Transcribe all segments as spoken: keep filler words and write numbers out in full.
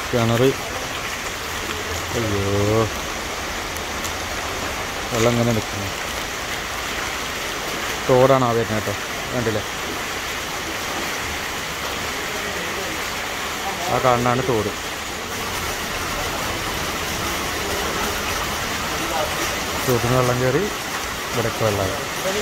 കിണർ. അയ്യോ, വെള്ളം ഇങ്ങനെ നിൽക്കുന്നു. തോടാണ് ആ വരുന്നത് കേട്ടോ, കണ്ടില്ലേ? ആ കാണാനാണ് തോട്. തോട്ടിന് വെള്ളം കയറി ഇവിടേക്ക് വെള്ളമായി.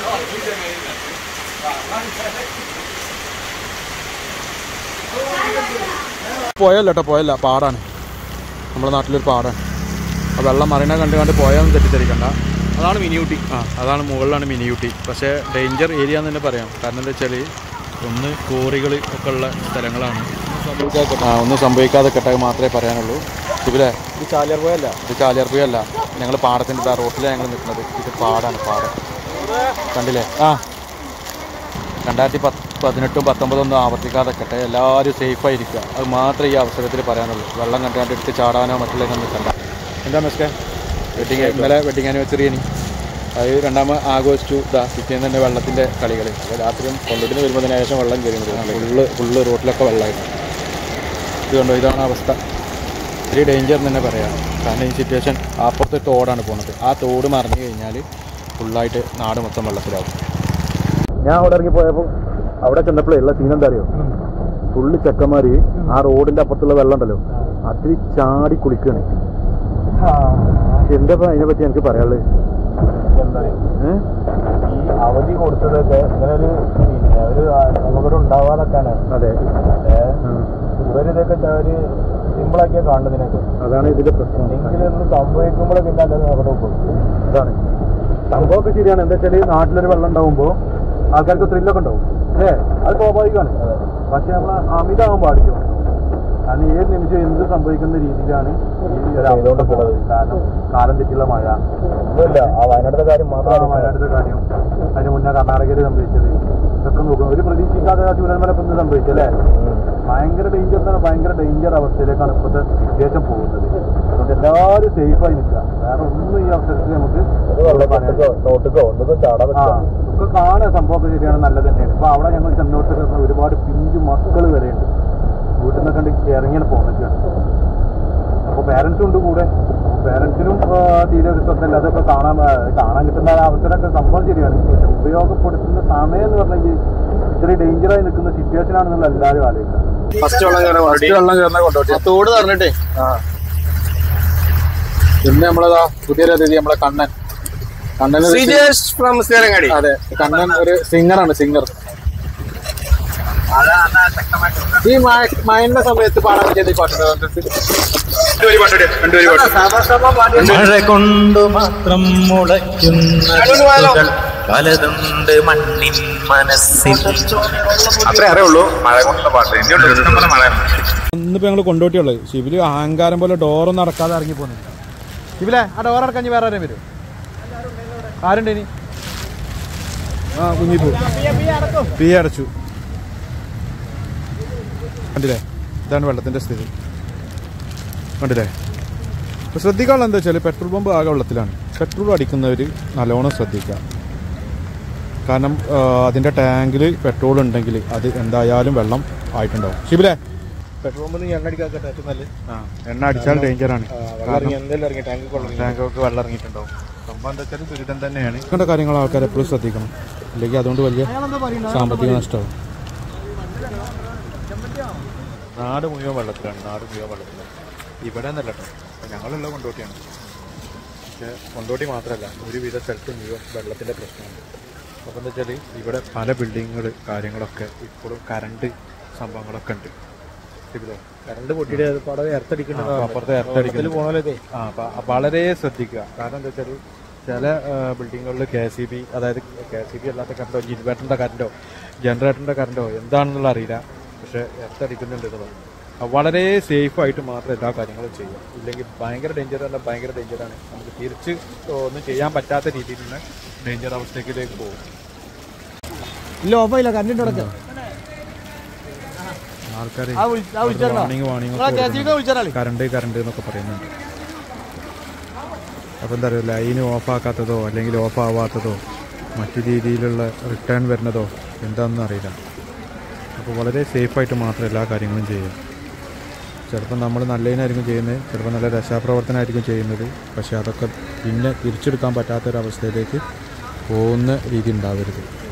പോയല്ല കേട്ടോ, പോയല്ല, പാടാണ്. നമ്മുടെ നാട്ടിലൊരു പാടാണ്. ആ വെള്ളം മറിയണ കണ്ട് കണ്ട് പോയാൽ തെറ്റിദ്ധരിക്കണ്ട. അതാണ് മിനിയൂട്ടി. ആ അതാണ് മുകളിലാണ് മിനിയൂട്ടി. പക്ഷേ ഡേഞ്ചർ ഏരിയ എന്ന് തന്നെ പറയാം. കാരണം എന്താ വെച്ചാൽ ഒന്ന് കോറികൾ ഒക്കെ ഉള്ള സ്ഥലങ്ങളാണ്. ആ ഒന്നും സംഭവിക്കാതെ കെട്ടാൽ മാത്രമേ പറയാനുള്ളൂ. ഇവിടെ ഇത് ചാലിയാർ പുഴയല്ല, ഇത് ചാലിയാർ പുഴയല്ല. ഞങ്ങൾ പാടത്തിൻ്റെ റോട്ടിലാണ് ഞങ്ങൾ നിൽക്കുന്നത്. ഇത് പാടാണ്, പാടം കണ്ടില്ലേ? ആ രണ്ടായിരത്തി പത്ത് പതിനെട്ടും പത്തൊമ്പതൊന്നും ആവർത്തിക്കാതെ കെട്ടെ. എല്ലാവരും സേഫായിരിക്കുക, അത് മാത്രമേ ഈ അവസരത്തിൽ പറയാനുള്ളൂ. വെള്ളം കണ്ടു കണ്ടെടുത്ത് ചാടാനോ മറ്റുള്ളതൊന്നും നിൽക്കണ്ട. എന്താ മിസ്കേ വെഡിങ്, ഇന്നലെ വെഡിങ് ആനിവേഴ്സറി ഇനി അത് രണ്ടാമത് ആഘോഷിച്ചു. ഇതാ പിറ്റേന്ന് തന്നെ വെള്ളത്തിൻ്റെ കളികൾ. അപ്പോൾ രാത്രിയും കൊല്ലത്തിന് വരുന്നതിന് ശേഷം വെള്ളം കയറുന്നത് ഫുള്ള് ഫുള്ള് റോട്ടിലൊക്കെ വെള്ളമായിരുന്നു. ഇത് കണ്ടോ, ഇതാണ് അവസ്ഥ. ഇത്തിരി ഡേഞ്ചർ എന്ന് തന്നെ പറയാം. കാരണം ഈ സിറ്റുവേഷൻ അപ്പുറത്തെ തോടാണ് പോകുന്നത്. ആ തോട് മറിഞ്ഞു കഴിഞ്ഞാൽ ഫുള്ളായിട്ട് നാട് മൊത്തം വെള്ളത്തിലാവും. ഞാൻ അവിടെ ഇറങ്ങി പോയപ്പോൾ അവിടെ ചെന്നപ്പോഴേ ഉള്ള സീൻ എന്താ അറിയോ? ഫുള്ള് ചെക്കന്മാർ ആ റോഡിൻ്റെ അപ്പുറത്തുള്ള വെള്ളം ഉണ്ടല്ലോ, അതിൽ ചാടി കുളിക്കുകയാണ്. എന്താ അതിനെ പറ്റി എനിക്ക് പറയാനുള്ളത്? ഈ അവധി കൊടുത്തതൊക്കെ ഇങ്ങനെ ഒരു പിന്നെ ഒരു അപകടം ഉണ്ടാവാതൊക്കെയാണ്. അതെ, ഇവരിതൊക്കെ ഒരു സിമ്പിളാക്കിയാൽ കാണുന്നതിനൊക്കെ. അതാണ് ഇതിന്റെ പ്രശ്നം. എന്തെങ്കിലും സംഭവിക്കുമ്പോൾ പിന്നെ അല്ലാതെ അപകടം പോകും. അതാണ് സംഭവമൊക്കെ ശരിയാണ്. എന്താ വെച്ചാൽ നാട്ടിലൊരു വെള്ളം ഉണ്ടാവുമ്പോൾ ആൾക്കാർക്ക് ത്രില്ലൊക്കെ ഉണ്ടാവും, അല്ലേ? അത് സ്വാഭാവികമാണ്. പക്ഷെ നമ്മൾ അമിതമാകാൻ പാടില്ല. കാരണം ഏത് നിമിഷം എന്ത് സംഭവിക്കുന്ന രീതിയിലാണ് ചെയ്തുകൊണ്ടിരിക്കുന്നത്. കാരണം കാലം തെറ്റിയുള്ള മഴ ഒന്നുമില്ല. ആ വയനാട്ടിലെ കാര്യം മാത്രമാണ്. വയനാട്ടിലെ കാര്യം, അതിന് മുന്നേ കർണാടകയിൽ സംഭവിച്ചത്, ഇതൊക്കെ നോക്കും. ഒരു പ്രതീക്ഷിക്കാതെ ചൂരന്മല ഇപ്പം ഇന്ന് സംഭവിച്ചല്ലേ? ഭയങ്കര ഡേഞ്ചർ തന്നെ, ഭയങ്കര ഡേഞ്ചർ അവസ്ഥയിലേക്കാണ് ഇപ്പോഴത്തെ സിറ്റുവേഷൻ പോകുന്നത്. അതുകൊണ്ട് എല്ലാവരും സേഫായി നിൽക്കുക. വേറെ ഒന്നും ഈ അവസരത്തിൽ നമുക്ക് നോട്ടിക്കോ ഒന്നും ചാടാൻ ഒക്കെ കാണുക. സംഭവമൊക്കെ ശരിയാണ്, നല്ലത് തന്നെയാണ്. ഇപ്പോൾ അവിടെ ഞങ്ങൾ ചെന്നോട്ട് ഒരുപാട് പിഞ്ചു മക്കൾ വരെയുണ്ട്. വീട്ടിൽ നിന്നൊക്കെ കണ്ട് ഇറങ്ങിയാണ് പോകുന്നൊക്കെയാണ്. അപ്പോൾ പേരൻസും ഉണ്ട് കൂടെ. പേരൻസിനും തീരെ ഒരു ശ്രദ്ധയില്ല. അതൊക്കെ കാണാൻ കാണാൻ കിട്ടുന്ന അവസരമൊക്കെ സംഭവം ശരിയാണ്. പക്ഷെ ഉപയോഗപ്പെടുത്തുന്ന സമയം എന്ന് പറഞ്ഞാൽ ഇത്തിരി ഡേഞ്ചറായി നിൽക്കുന്ന സിറ്റുവേഷൻ ആണെന്നുള്ള എല്ലാവരും ആലോചിക്കുക. ഫസ്റ്റ് വെള്ളം ഫസ്റ്റ് വെള്ളം കയറുന്ന കൊണ്ടോട്ടെ തോട് പറഞ്ഞിട്ടേ. ആ പിന്നെ നമ്മളതാ പുതിയൊരു അതിഥി നമ്മളെ കണ്ണൻ. കണ്ണൻ അതെ, കണ്ണൻ ഒരു സിംഗറാണ്, സിംഗർ. ഈ മഴന്റെ സമയത്ത് പാടാൻ പറ്റിയ പാട്ടുണ്ട്. മഴ കൊണ്ടു മാത്രം മുളയ്ക്കുന്ന പലതുണ്ട് മണ്ണിൻ മനസ്സിൽ. അത്രേ അറിയുള്ളൂ മഴ കൊണ്ടുള്ള പാട്ട്. മഴ ഇന്നിപ്പോ ഞങ്ങൾ കൊണ്ടോട്ടിയുള്ളത്. ശിവില് അഹങ്കാരം പോലെ ഡോറൊന്നും അടക്കാതെ ഇറങ്ങി പോകുന്നില്ല. ശിവിലെ ആ ഡോർ അടക്കാൻ വേറെ ആരും വരും? ആരുണ്ട് ഇനി? ആ കുഞ്ഞിപ്പൂ പി അടച്ചു. കണ്ടില്ലേ? ഇതാണ് വെള്ളത്തിൻ്റെ സ്ഥിതി. കണ്ടില്ലേ? അപ്പോൾ ശ്രദ്ധിക്കാനുള്ള എന്താ വെച്ചാൽ പെട്രോൾ പമ്പ് ആകെ വെള്ളത്തിലാണ്. പെട്രോൾ അടിക്കുന്നവർ നല്ലോണം ശ്രദ്ധിക്കുക. കാരണം അതിൻ്റെ ടാങ്കിൽ പെട്രോൾ ഉണ്ടെങ്കിൽ അത് എന്തായാലും വെള്ളം ആയിട്ടുണ്ടാവും. ശിബിലേ, പെട്രോൾ പമ്പിൽ എണ്ണ അടിക്കാത്ത ഏറ്റവും നല്ലത്. ആ എണ്ണ അടിച്ചാൽ ഡേഞ്ചറാണ്. എന്തെങ്കിലും ഇറങ്ങി ടാങ്ക് ടാങ്കൊക്കെ വെള്ളം ഇറങ്ങിയിട്ടുണ്ടാവും. സംഭവം എന്താ വെച്ചാൽ ദുരിതം തന്നെയാണ്. ഇങ്ങനത്തെ കാര്യങ്ങൾ ആൾക്കാർ എപ്പോഴും ശ്രദ്ധിക്കണം. ഇല്ലെങ്കിൽ അതുകൊണ്ട് വലിയ സാമ്പത്തിക നഷ്ടമാവും. നാട് മുഴുവൻ വെള്ളത്തിലാണ്, നാട് മുഴുവൻ വെള്ളത്തിലാണ്. ഇവിടെ നിന്നല്ല കേട്ടോ, ഞങ്ങളുള്ള കൊണ്ടോട്ടിയാണ്. പക്ഷേ കൊണ്ടോട്ടി മാത്രമല്ല, ഒരുവിധ സ്ഥലത്ത് മുഴുവൻ വെള്ളത്തിൻ്റെ പ്രശ്നമുണ്ട്. അപ്പോൾ എന്താ വെച്ചാൽ ഇവിടെ പല ബിൽഡിങ്ങുകൾ കാര്യങ്ങളൊക്കെ ഇപ്പോഴും കറണ്ട് സംഭവങ്ങളൊക്കെ ഉണ്ട്. ഇവിടെ കറണ്ട് പൊട്ടിയിട്ട് എർത്തടിക്കുന്നത് അപ്പുറത്തെ എർത്തടിക്കുന്നത് പോകണല്ലേ. ആ അപ്പം വളരെ ശ്രദ്ധിക്കുക. കാരണം എന്താ വെച്ചാൽ ചില ബിൽഡിങ്ങുകളിൽ കെ സി ബി, അതായത് കെ സി ബി അല്ലാത്ത കറണ്ടോ ഇൻവേർട്ടറിൻ്റെ കറണ്ടോ ജനറേറ്ററിൻ്റെ കറണ്ടോ എന്താണെന്നുള്ള അറിയില്ല, പക്ഷേ എർത്തടിക്കുന്നുണ്ട് എന്നുള്ളത്. വളരെ സേഫായിട്ട് മാത്രം എല്ലാ കാര്യങ്ങളും ചെയ്യുക. ഇല്ലെങ്കിൽ ഭയങ്കര ഡേഞ്ചർ അല്ല, ഭയങ്കര ഡേഞ്ചറാണ്. നമുക്ക് തിരിച്ച് ഒന്നും ചെയ്യാൻ പറ്റാത്ത രീതിയിലുള്ള ഡേഞ്ചർ അവസ്ഥയിലേക്ക് പോകും. ഇല്ല, ഓഫായില്ല, കറണ്ട് അടക്കം ആൾക്കാർ വാണിംഗ് വാണിംഗ് കറണ്ട് കറണ്ട് എന്നൊക്കെ പറയുന്നുണ്ട്. അപ്പോൾ എന്താ പറയുക, ലൈൻ ഓഫാക്കാത്തതോ അല്ലെങ്കിൽ ഓഫ് ആവാത്തതോ മറ്റു രീതിയിലുള്ള റിട്ടേൺ വരുന്നതോ എന്താണെന്ന് അറിയില്ല. അപ്പോൾ വളരെ സേഫായിട്ട് മാത്രം എല്ലാ കാര്യങ്ങളും ചെയ്യുക. ചിലപ്പോൾ നമ്മൾ നല്ലതിനായിരിക്കും ചെയ്യുന്നത്, ചിലപ്പോൾ നല്ല രക്ഷാപ്രവർത്തനമായിരിക്കും ചെയ്യുന്നത്. പക്ഷേ അതൊക്കെ പിന്നെ തിരിച്ചെടുക്കാൻ പറ്റാത്തൊരവസ്ഥയിലേക്ക് പോകുന്ന രീതി ഉണ്ടാവരുത്.